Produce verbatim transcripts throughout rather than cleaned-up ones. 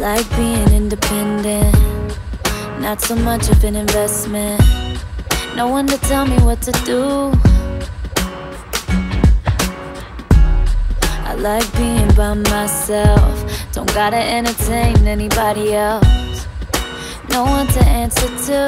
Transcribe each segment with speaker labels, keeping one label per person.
Speaker 1: like being independent, not so much of an investment. No one to tell me what to do. I like being by myself, don't gotta entertain anybody else. No one to answer to.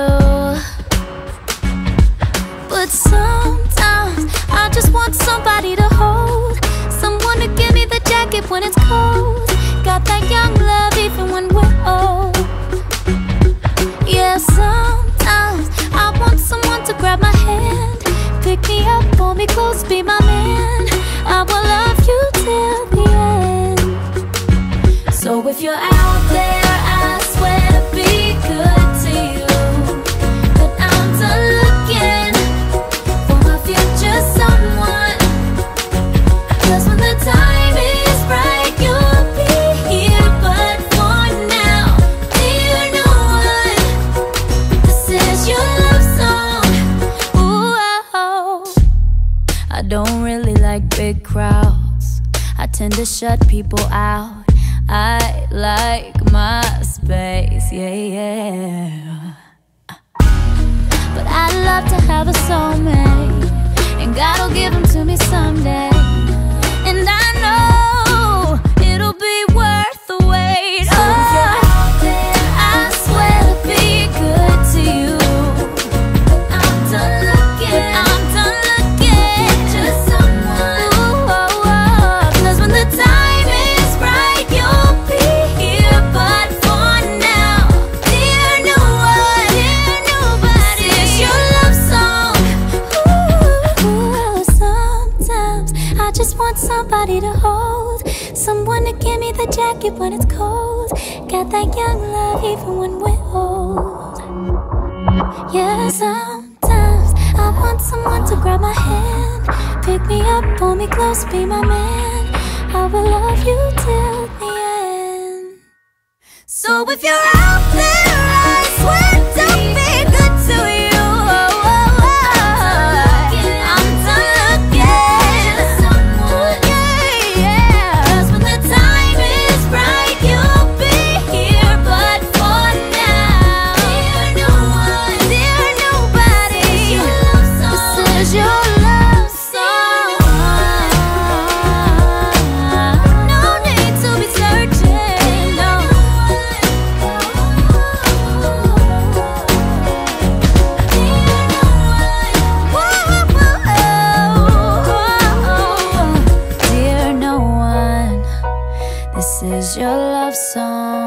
Speaker 1: But sometimes I just want somebody to hold, someone to give me the jacket when it's cold. Got that young love even when we're old. Yeah, sometimes I want someone to grab my hand, pick me up, pull me close, be my man. I will love you till the end. So if you're out there, I swear to be good to you. But I'm done looking for my future someone, 'cause when the time is right, you'll be here. But for now, dear no one, this is your love song. Ooh, oh. I don't really like big crowds, I tend to shut people out. I like my space, yeah, yeah. But I'd love to have a soulmate, and God'll give them to me someday. And I know it'll be worth the wait. So if you're out there, I swear to be good to you. But I'm done looking, I'm done looking just someone. Ooh, oh, oh. 'Cause when the time is right, you'll be here. But for now, dear no one, dear nobody, this is your love song. Ooh, sometimes I just want somebody to hold, someone to give me the jacket when it's cold. Got that young love even when we're old. Yeah, sometimes I want someone to grab my hand, pick me up, pull me close, be my man. I will love you till the end. So if you're out there, I swear to be good to you. Oh, oh, oh. I'm done looking for someone, yeah, yeah. 'Cause when the time is right, you'll be here. But for now, dear no one, dear nobody, this is your love song. This is your love song. No need to be searching, no. Dear no one, this is your love song.